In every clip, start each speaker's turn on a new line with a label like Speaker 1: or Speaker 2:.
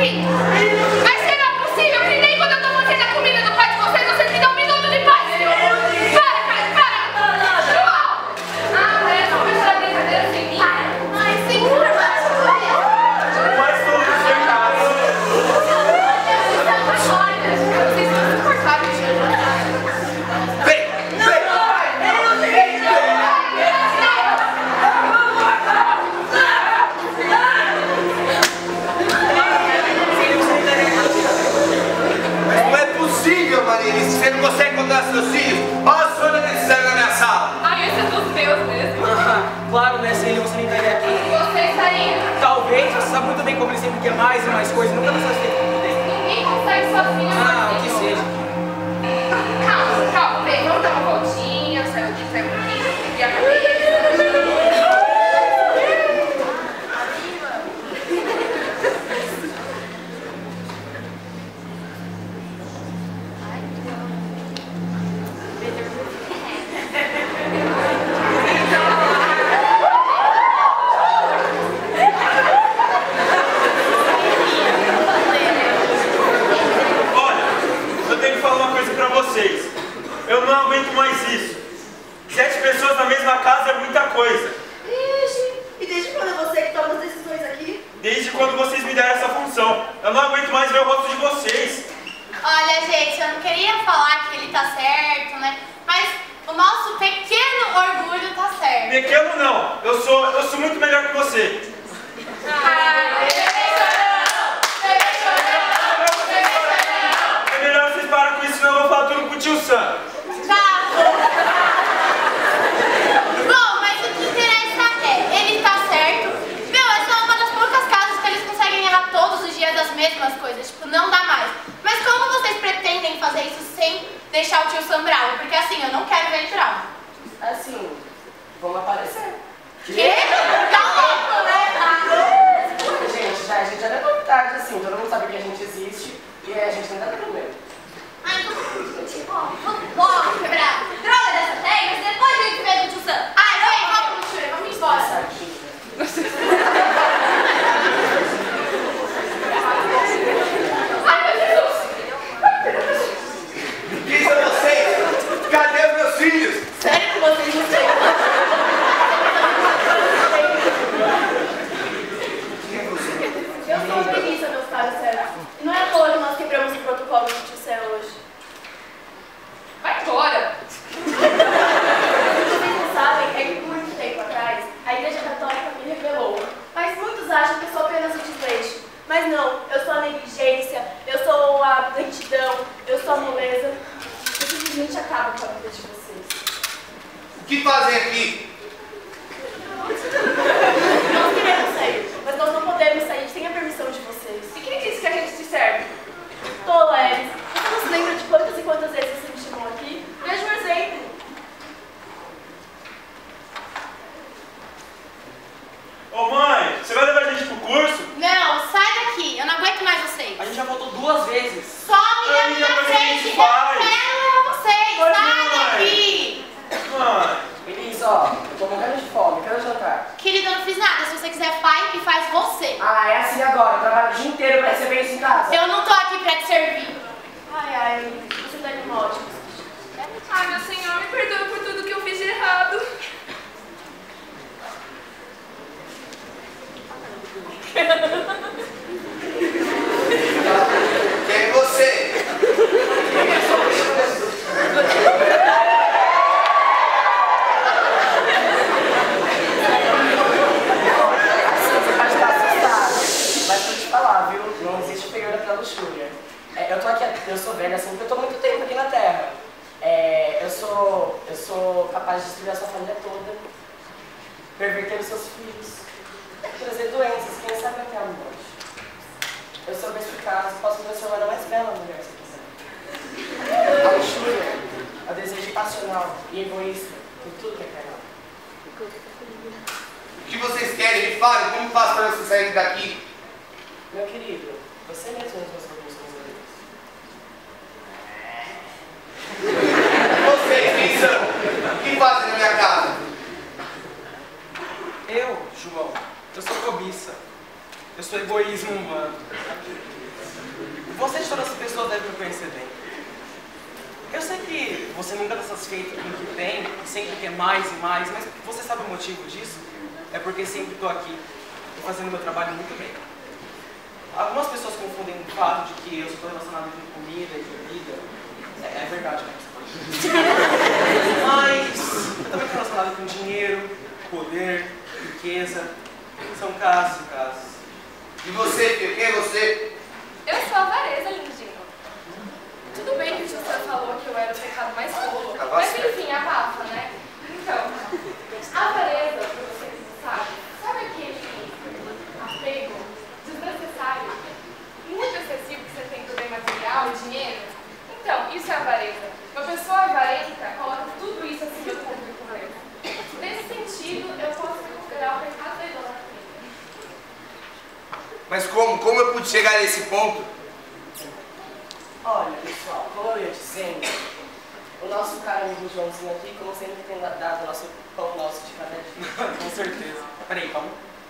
Speaker 1: aqui. Mas será possível que nem quando eu tô fazendo a comida do pai de vocês me dão um minuto de paz? Para, cara, para! João! Ah, é, não, mas ela brincadeira sem mim. Ai, segura, mas
Speaker 2: tudo no seu caso.
Speaker 1: Vocês são insuportáveis, gente.
Speaker 3: Você não consegue encontrar seus filhos? Olha a Sônia precisando na minha sala.
Speaker 1: Ai, esse é dos meus mesmo.
Speaker 4: Claro, né? Sem ele você nem estaria aqui.
Speaker 1: Você estaria.
Speaker 4: Talvez, você sabe muito bem como ele sempre quer mais e mais coisas. Nunca nos satisfeito com tudo.
Speaker 1: Ninguém consegue sozinho.
Speaker 4: Ah, o que seja.
Speaker 1: Calma, calma, bem, vamos dar uma voltinha, sai um pouquinho, e a cabeça.
Speaker 2: Eu não aguento mais isso. 7 pessoas na mesma casa é muita coisa.
Speaker 5: Ixi, e desde quando é você que toma as decisões aqui?
Speaker 2: Desde quando vocês me deram essa função. Eu não aguento mais ver o rosto de vocês.
Speaker 6: Olha, gente, eu não queria falar que ele tá certo, né? Mas o nosso pequeno orgulho tá certo.
Speaker 2: Pequeno não. Eu sou muito melhor que você. É melhor vocês pararem com isso, senão eu vou falar tudo pro tio Sam.
Speaker 6: Bom, mas o que interessa é, ele tá certo. Meu, essa é uma das poucas casas que eles conseguem errar todos os dias as mesmas coisas. Tipo, não dá mais. Mas como vocês pretendem fazer isso sem deixar o tio Sam bravo? Porque assim, eu não quero ver ele bravo.
Speaker 4: Assim, vamos aparecer.
Speaker 6: Quê? Tá louco, né?
Speaker 4: Gente, a gente já é novidade, assim. Todo mundo sabe que a gente existe e a gente não tá tendo medo.
Speaker 6: Ai, vamos logo quebrar. Droga dessa terra, mas depois a gente vê do tio Sam. Ai, vamos, Luxúria, vamos embora.
Speaker 1: Ai, meu Jesus!
Speaker 3: Quem são vocês? Cadê os meus filhos?
Speaker 5: Sério que vocês não sei? Eu sou uma preguiça, meus caros sérios. E não é à toa que nós quebramos o protocolo do tio Céu hoje.
Speaker 1: Vai embora!
Speaker 5: O que vocês não sabem é que muito tempo atrás a Igreja Católica me revelou. Mas muitos acham que eu sou apenas o desleixo. Mas não, eu sou a negligência, eu sou a lentidão, eu sou a moleza. Eu simplesmente acabo com a vida de vocês.
Speaker 3: O que fazem aqui?
Speaker 5: Nós queremos sair, mas nós não podemos sair sem a permissão de vocês.
Speaker 1: E quem disse que a gente te serve?
Speaker 5: Tola, Elis. Você não se lembra de quantas e quantas vezes você me chamou aqui? Veja um exemplo.
Speaker 2: Ô mãe, você vai levar a gente pro curso?
Speaker 6: Não, sai daqui, eu não aguento mais vocês.
Speaker 4: A gente já voltou 2 vezes.
Speaker 6: Some da
Speaker 2: Ai,
Speaker 6: minha
Speaker 2: depois a
Speaker 6: frente,
Speaker 2: gente
Speaker 6: eu
Speaker 2: faz.
Speaker 6: quero levar vocês,
Speaker 2: Mas
Speaker 6: sai
Speaker 2: não, mãe.
Speaker 6: daqui.
Speaker 2: Mãe.
Speaker 4: Elis, ó, eu tô morrendo de fome, quero jantar.
Speaker 6: Querida, eu não fiz nada, se você quiser pai, que faz você.
Speaker 4: Ah, é assim agora, eu trabalho o dia inteiro pra receber isso em casa.
Speaker 6: Eu não tô aqui pra te servir.
Speaker 5: Ai, você tá indo ótimo.
Speaker 1: Ai, meu Senhor, me perdoe por tudo que eu fiz de errado.
Speaker 3: Quem é você?
Speaker 4: Você pode estar assustado, mas vou te falar, viu? Não existe figura pra luxúria. Eu tô aqui, eu sou velha assim porque eu tô muito tempo aqui na Terra. Eu sou capaz de destruir a sua família toda, perverter os seus filhos, trazer doenças, quem sabe até a morte. Eu sou perspicaz, posso transformar na mais bela mulher se quiser. A luxúria, o desejo passional e egoísta por tudo que é carnal.
Speaker 3: O que vocês querem? Me falem, como faço para vocês saírem daqui?
Speaker 4: Meu querido, você mesmo nos meus problemas.
Speaker 3: Vocês, quem são? O que fazem na minha casa?
Speaker 7: Eu, João, eu sou cobiça. Eu sou egoísmo humano.
Speaker 4: Você de todas as pessoas deve me conhecer bem. Eu sei que você nunca está satisfeito com o que tem e sempre quer mais e mais, mas você sabe o motivo disso? É porque sempre estou aqui fazendo meu trabalho muito bem. Algumas pessoas confundem o fato de que eu estou relacionado com comida e bebida. É verdade, né? Mas eu também estou relacionado com dinheiro, poder, riqueza. São casos e casos.
Speaker 3: E você, filho? Quem é você?
Speaker 1: Eu sou a avareza, lindinho. Tudo bem que o José falou que eu era o pecado mais tolo, mas enfim, abafa, né? Então, a avareza, pra você que não sabe aquele apego desnecessário, muito excessivo que você tem por bem material e dinheiro? Então, isso é avareza. Uma pessoa avarenta coloca tudo isso acima do público mesmo. Nesse sentido, eu posso considerar o pecado da idolatria.
Speaker 3: Mas como eu pude chegar a esse ponto?
Speaker 4: Olha, pessoal, como eu ia dizendo, o nosso cara amigo Joãozinho aqui, como sempre, tem dado o nosso pão nosso de cada dia. Com certeza. Peraí, calma.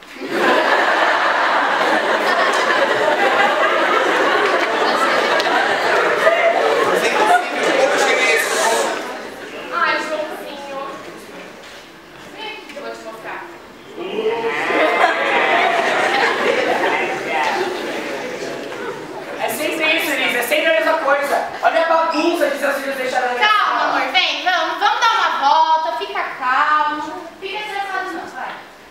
Speaker 3: Mas é impossível, como eu cheguei a esse ponto?
Speaker 1: Ai, Joãozinho. Vem aqui que eu vou te mostrar.
Speaker 4: É sempre isso, Elisa. É sempre a mesma coisa. Olha a bagunça que seus filhos deixaram na minha
Speaker 6: Calma,
Speaker 4: sala.
Speaker 6: amor, vem, vamos dar uma volta, fica calmo. Fica estressado não, vai.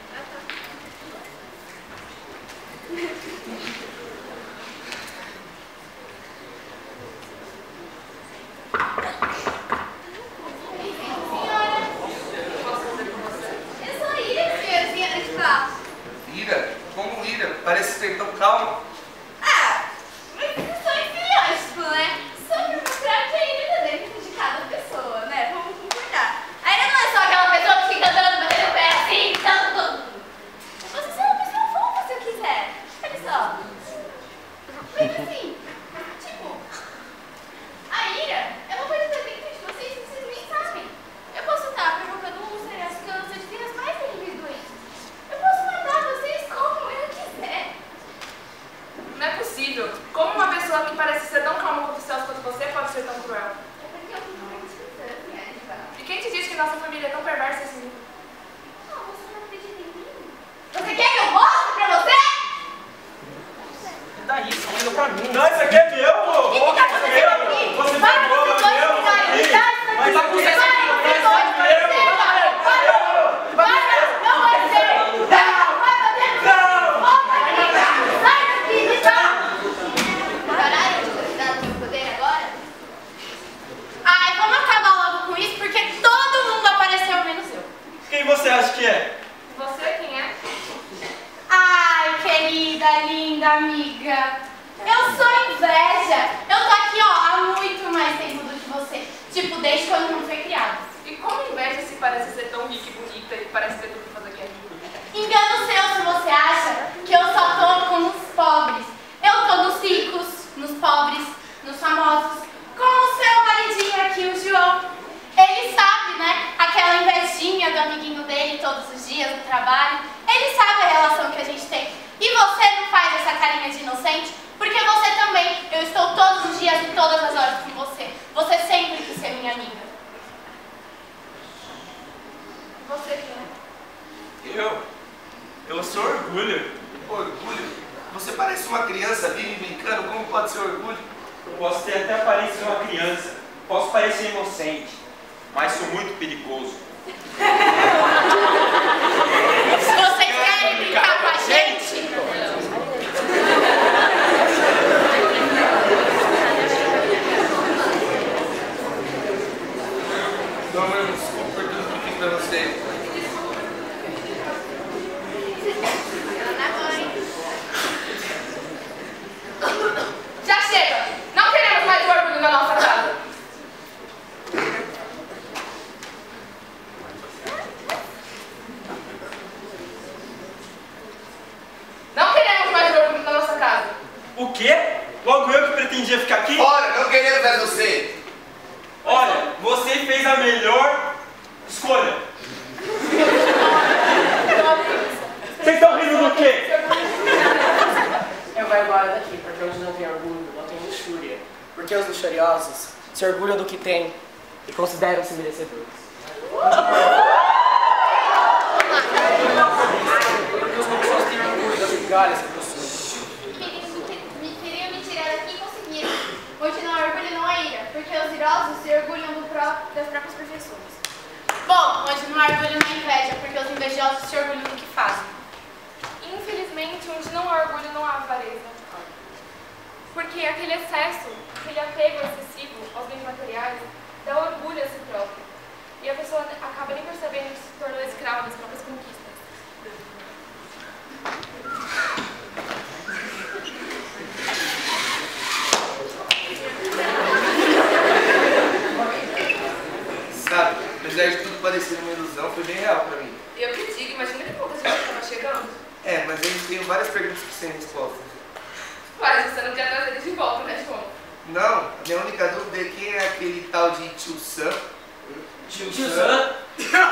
Speaker 5: Eu sou a Ira, senhora de fato.
Speaker 3: Ira? Como Ira? Parece ser tão calmo.
Speaker 5: Ah, mas vocês são estereótipos, né? Só pra mostrar que a Ira é dentro de cada pessoa, né? Vamos concordar. A Ira não é só aquela pessoa que fica andando, batendo o pé assim, tanto todo mundo. Você é uma pessoa fofa se eu quiser. Olha só. Mas assim, tipo, a Ira é uma coisa dentro de vocês que vocês nem sabem. Eu posso estar provocando úlceras, câncer, as mais terríveis doenças. Eu posso matar vocês como eu quiser.
Speaker 1: Não é possível. Como uma pessoa que parece ser tão calma quanto os céus quanto você pode ser tão cruel?
Speaker 5: É porque eu fico muito distante, Angela.
Speaker 1: E quem te disse que nossa família é tão perversa assim?
Speaker 5: Ah, você não acredita em mim? Você quer que eu mostre pra você?
Speaker 4: Dá isso, olha pra mim.
Speaker 2: Não, isso aqui é meu, pô!
Speaker 5: O que tá acontecendo aqui?
Speaker 2: Você
Speaker 5: Vai,
Speaker 2: pegou,
Speaker 5: vocês dois
Speaker 2: meu,
Speaker 5: ficarem
Speaker 2: aqui.
Speaker 5: ligados
Speaker 2: Mas
Speaker 5: aqui.
Speaker 2: bagunça
Speaker 5: Vai,
Speaker 2: essa aqui,
Speaker 5: vocês
Speaker 2: vai,
Speaker 5: dois,
Speaker 2: vai,
Speaker 5: vai,
Speaker 2: vai,
Speaker 5: não vai ser. Não, vai bater. Volta aqui. Sai daqui, me dá. Caralho, de duvidar do meu poder agora?
Speaker 6: Ai, vamos acabar logo com isso, porque todo mundo apareceu, menos eu.
Speaker 2: Quem você acha que é?
Speaker 1: Você quem é?
Speaker 6: Ai, querida, linda amiga. Eu sou inveja. Eu tô aqui, ó, há muito mais tempo do que você. Tipo, desde quando não foi criada.
Speaker 1: E como inveja se parece ser tão rica e bonita e parece ter tudo que fazer aqui?
Speaker 6: Engano seu se você acha que eu só tô com os pobres. Eu tô nos ricos, nos pobres, nos famosos. Como o seu maridinho aqui, o João. Ele sabe, né? Aquela invejinha do amiguinho dele todos os dias no trabalho. Ele sabe a relação que a gente tem. E você não faz essa carinha de inocente? Porque você também. Eu estou todos os dias e todas as horas com você. Você sempre quis ser minha amiga.
Speaker 1: Você quem é?
Speaker 2: Eu sou orgulho.
Speaker 3: Orgulho? Você parece uma criança vive brincando, como pode ser orgulho?
Speaker 2: Eu posso ter até aparência de uma criança, posso parecer inocente, mas sou muito perigoso.
Speaker 6: Se vocês querem brincar com a gente,
Speaker 3: Toma um desculpa por tudo que eu fiz pra você.
Speaker 1: Já chega! Não queremos mais orgulho na nossa casa. Não queremos mais orgulho na nossa casa.
Speaker 2: O quê? Logo eu que pretendia ficar aqui?
Speaker 3: Ora, não querendo ver você.
Speaker 2: Olha, você fez a melhor escolha. Vocês estão rindo do quê?
Speaker 4: Eu vai embora daqui, porque onde não tem orgulho, não tem luxúria. Porque os luxuriosos se orgulham do que têm e consideram-se merecedores. Porque os pessoas têm orgulho das migalhas que possuem.
Speaker 6: Queriam me tirar daqui e conseguiram. Onde não há orgulho, não há ira, porque os irosos se orgulham das próprias perfeições. Bom, onde não há orgulho, não há inveja, porque os invejosos se orgulham do que fazem.
Speaker 1: Infelizmente, onde não há orgulho, não há avareza. Porque aquele excesso, aquele apego excessivo aos bens materiais, dá orgulho a si próprio. E a pessoa acaba nem percebendo que se tornou escrava das próprias conquistas.
Speaker 3: Sabe, apesar de tudo parecer uma ilusão, foi bem real pra mim.
Speaker 1: E eu que digo, imagina que pouca gente estava chegando.
Speaker 3: É, mas a gente tem várias perguntas que sem respostas.
Speaker 1: Mas você não quer trazer ele de volta, né, João?
Speaker 3: Não, a minha única dúvida é quem é aquele tal de Tio Sam.
Speaker 2: Tio Sam?